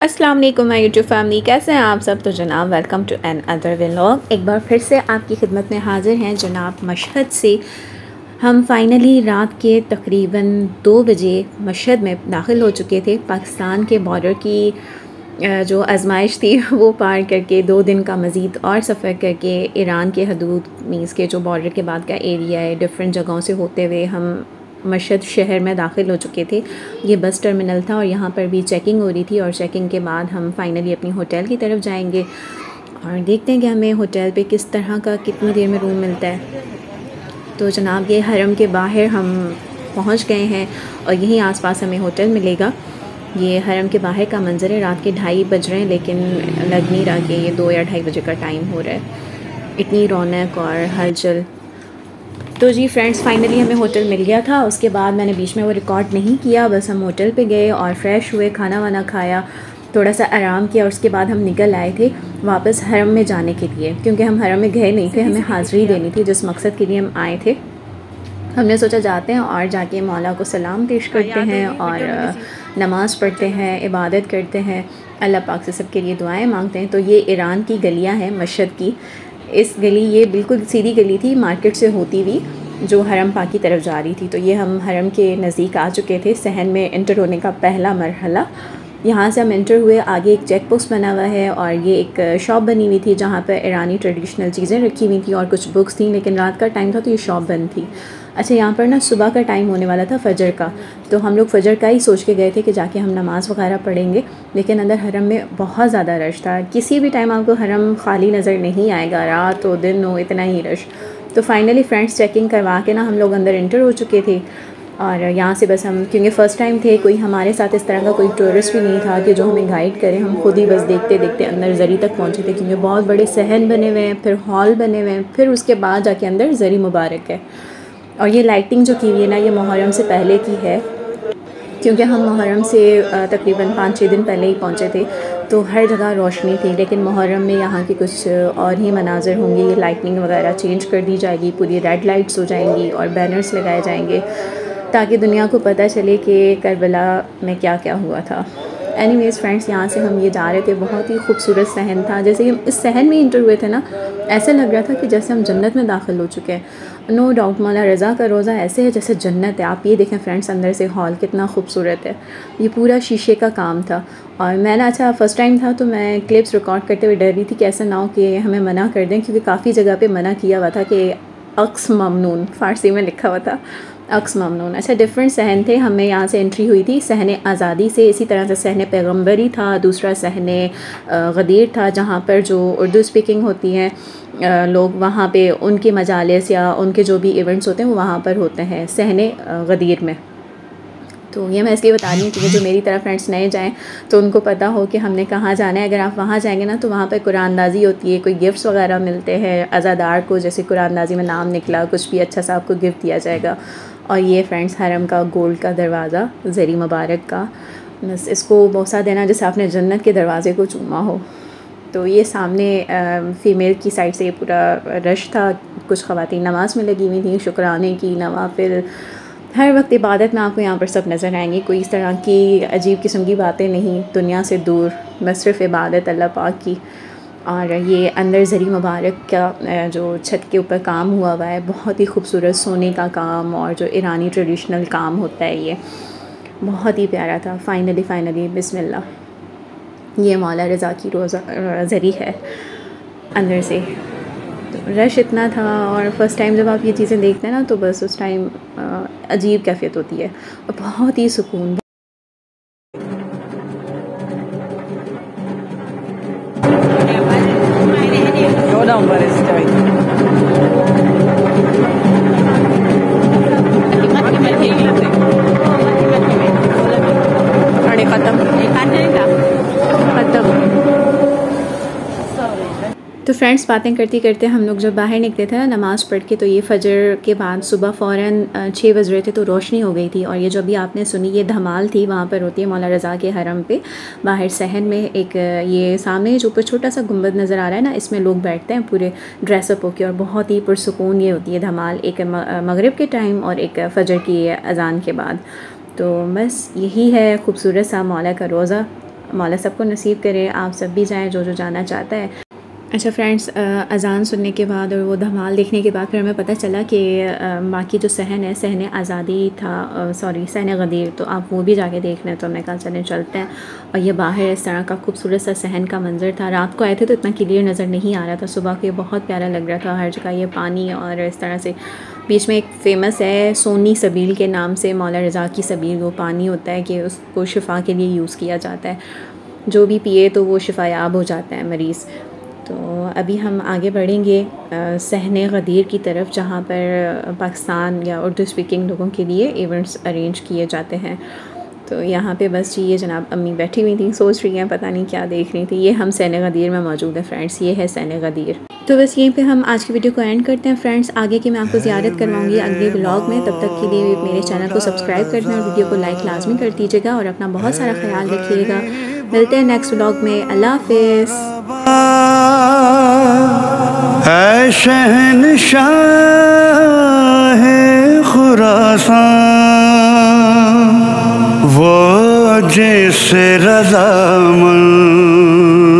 अस्सलाम वालेकुम my YouTube family, कैसे हैं आप सब। तो जनाब welcome to another vlog. एक बार फिर से आपकी खिदमत में हाज़िर हैं जनाब मशहद से। हम फाइनली रात के तकरीबन 2 बजे मशहद में दाखिल हो चुके थे। पाकिस्तान के बॉर्डर की जो आजमाइश थी वो पार करके 2 दिन का मज़ीद और सफ़र करके ईरान के हदूद मीन्स के जो बॉर्डर के बाद का एरिया है, डिफरेंट जगहों से होते हुए हम मशहद शहर में दाखिल हो चुके थे। ये बस टर्मिनल था और यहाँ पर भी चेकिंग हो रही थी और चेकिंग के बाद हम फाइनली अपनी होटल की तरफ जाएंगे और देखते हैं कि हमें होटल पे किस तरह का कितनी देर में रूम मिलता है। तो जनाब ये हरम के बाहर हम पहुँच गए हैं और यहीं आसपास हमें होटल मिलेगा। ये हरम के बाहर का मंजर है। रात के 2:30 बज रहे हैं लेकिन लग नहीं रहा कि ये 2 या 2:30 बजे का टाइम हो रहा है। इतनी रौनक और हलचल। तो जी फ्रेंड्स, फाइनली हमें होटल मिल गया था। उसके बाद मैंने बीच में वो रिकॉर्ड नहीं किया, बस हम होटल पे गए और फ्रेश हुए, खाना वाना खाया, थोड़ा सा आराम किया और उसके बाद हम निकल आए थे वापस हरम में जाने के लिए, क्योंकि हम हरम में गए नहीं थे, हमें हाज़िरी देनी थी जिस मकसद के लिए हम आए थे। हमने सोचा जाते हैं और जाके मौला को सलाम पेश करते हैं और नमाज़ पढ़ते हैं, इबादत करते हैं, अल्लाह पाक से सबके लिए दुआएं मांगते हैं। तो ये ईरान की गलियां हैं मशहद की। इस गली, ये बिल्कुल सीधी गली थी मार्केट से होती हुई जो हरम पाक की तरफ जा रही थी। तो ये हम हरम के नज़दीक आ चुके थे। सहन में एंटर होने का पहला मरहला, यहाँ से हम एंटर हुए। आगे एक चेक पोस्ट बना हुआ है और ये एक शॉप बनी हुई थी जहाँ पर ईरानी ट्रेडिशनल चीज़ें रखी हुई थी और कुछ बुक्स थी, लेकिन रात का टाइम था तो ये शॉप बंद थी। अच्छा, यहाँ पर ना सुबह का टाइम होने वाला था, फजर का, तो हम लोग फजर का ही सोच के गए थे कि जाके हम नमाज़ वगैरह पढ़ेंगे, लेकिन अंदर हरम में बहुत ज़्यादा रश था। किसी भी टाइम आपको हरम खाली नज़र नहीं आएगा, रात हो दिन हो, इतना ही रश। तो फाइनली फ्रेंड्स चेकिंग करवा के ना हम लोग अंदर एंटर हो चुके थे और यहाँ से बस हम, क्योंकि फ़र्स्ट टाइम थे, कोई हमारे साथ इस तरह का कोई टूरिस्ट भी नहीं था कि जो हमें गाइड करे, हम खुद ही बस देखते देखते अंदर ज़री तक पहुँचे थे, क्योंकि बहुत बड़े सहन बने हुए हैं, फिर हॉल बने हुए हैं, फिर उसके बाद जाके अंदर ज़री मुबारक है। और ये लाइटिंग जो की हुई है ना, ये मुहर्रम से पहले की है, क्योंकि हम मुहर्रम से तकरीबन 5-6 दिन पहले ही पहुँचे थे, तो हर जगह रोशनी थी। लेकिन मुहर्रम में यहाँ के कुछ और ही मनाज़र होंगे। ये लाइटनिंग वगैरह चेंज कर दी जाएगी, पूरी रेड लाइट्स हो जाएंगी और बैनर्स लगाए जाएंगे ताकि दुनिया को पता चले कि करबला में क्या क्या हुआ था। एनीवेज़ फ्रेंड्स, यहाँ से हम ये जा रहे थे, बहुत ही खूबसूरत सहन था। जैसे हम इस सहन में इंटर हुए थे ना, ऐसे लग रहा था कि जैसे हम जन्नत में दाखिल हो चुके हैं। नो डाउट मौला रज़ा का रोज़ा ऐसे है जैसे जन्नत है। आप ये देखें फ्रेंड्स, अंदर से हॉल कितना खूबसूरत है। ये पूरा शीशे का काम था और मैं ना, अच्छा फ़र्स्ट टाइम था तो मैं क्लिप्स रिकॉर्ड करते हुए डर रही थी कि ऐसा ना हो कि हमें मना कर दें, क्योंकि काफ़ी जगह पे मना किया हुआ था कि अक्स ममनून, फ़ारसी में लिखा हुआ था अक्स ममनून। अच्छा, डिफरेंट सहन थे। हमें यहाँ से एंट्री हुई थी सहन आज़ादी से, इसी तरह से सहन पैगम्बरी था, दूसरा सहन गदीर था जहाँ पर जो उर्दू स्पीकिंग होती हैं लोग, वहाँ पे उनके मजालिस या उनके जो भी इवेंट्स होते हैं वो वहाँ पर होते हैं सहन गदीर में। तो ये मैं इसलिए बता रही हूँ कि जो मेरी तरह फ्रेंड्स नए जाएं तो उनको पता हो कि हमने कहाँ जाना है। अगर आप वहाँ जाएंगे ना तो वहाँ पर कुरानंदाज़ी होती है, कोई गिफ्ट्स वगैरह मिलते हैं अज़ादार को, जैसे कुरानंदाज़ी में नाम निकला कुछ भी अच्छा सा आपको गिफ्ट दिया जाएगा। और ये फ्रेंड्स हरम का गोल्ड का दरवाज़ा ज़री मुबारक का, बस इसको बोसा देना जैसे आपने जन्नत के दरवाज़े को चूमा हो। तो ये सामने फ़ीमेल की साइड से ये पूरा रश था। कुछ ख़वातीन नमाज़ में लगी हुई थी, शुक्राने की, नवाफिल, हर वक्त इबादत में आपको यहाँ पर सब नज़र आएंगी। कोई इस तरह की अजीब किस्म की बातें नहीं, दुनिया से दूर, बस सिर्फ इबादत अल्लाह पाक की। और ये अंदर ज़री मुबारक का जो छत के ऊपर काम हुआ हुआ है, बहुत ही खूबसूरत सोने का काम और जो ईरानी ट्रेडिशनल काम होता है, ये बहुत ही प्यारा था। फाइनली बिस्मिल्लाह, ये मौला रज़ा की रोज़ा ज़री है अंदर से। तो रश इतना था और फ़र्स्ट टाइम जब आप ये चीज़ें देखते हैं ना तो बस उस टाइम अजीब कैफियत होती है और बहुत ही सुकून। तो फ्रेंड्स, बातें करते करते हम लोग जब बाहर निकले थे ना नमाज़ पढ़ के, तो ये फजर के बाद सुबह फ़ौरन 6 बज रहे थे तो रोशनी हो गई थी। और ये जो अभी आपने सुनी ये धमाल थी, वहाँ पर होती है मौला रज़ा के हरम पे बाहर सहन में। एक ये सामने जो ऊपर छोटा सा गुंबद नज़र आ रहा है ना, इसमें लोग बैठते हैं पूरे ड्रेसअप होके और बहुत ही पुरसुकून ये होती है धमाल, एक मगरिब के टाइम और एक फजर की अज़ान के बाद। तो बस यही है खूबसूरत सा मौला का रोज़ा। मौला सबको नसीब करे, आप सब भी जाएँ जो जो जाना चाहता है। अच्छा फ्रेंड्स, अज़ान सुनने के बाद और वो धमाल देखने के बाद फिर हमें पता चला कि बाकी जो सहन है, सहन आज़ादी था, सॉरी सहन गदीर, तो आप वो भी जाके देख लें। तो हमने कहा चलें चलते हैं। और ये बाहर इस तरह का खूबसूरत सा सहन का मंज़र था। रात को आए थे तो इतना क्लियर नज़र नहीं आ रहा था, सुबह को ये बहुत प्यारा लग रहा था। हर जगह ये पानी और इस तरह से बीच में एक फ़ेमस है सोनी सबील के नाम से, मौला रज़ा की सबील, वो पानी होता है कि उसको शिफा के लिए यूज़ किया जाता है, जो भी पिए तो वो शिफायाब हो जाता है मरीज़। तो अभी हम आगे बढ़ेंगे सहने गदीर की तरफ, जहाँ पर पाकिस्तान या उर्दू स्पीकिंग लोगों के लिए इवेंट्स अरेंज किए जाते हैं। तो यहाँ पे बस जी ये जनाब अम्मी बैठी हुई थी, सोच रही हैं पता नहीं क्या देख रही थी। ये हम सहने गदीर में मौजूद है फ्रेंड्स, ये है सहने गदीर। तो बस यहीं पे हम आज की वीडियो को एंड करते हैं फ्रेंड्स। आगे की मैं आपको ज़ियारत करवाऊँगी अगले व्लॉग में। तब तक के लिए मेरे चैनल को सब्सक्राइब कर दें और वीडियो को लाइक लाजमी कर दीजिएगा और अपना बहुत सारा ख्याल रखिएगा। मिलते हैं नेक्स्ट व्लॉग में। अल्लाह हाफ़िज़। है शहंशाह है खुरासान, वो जिस रज़ामंद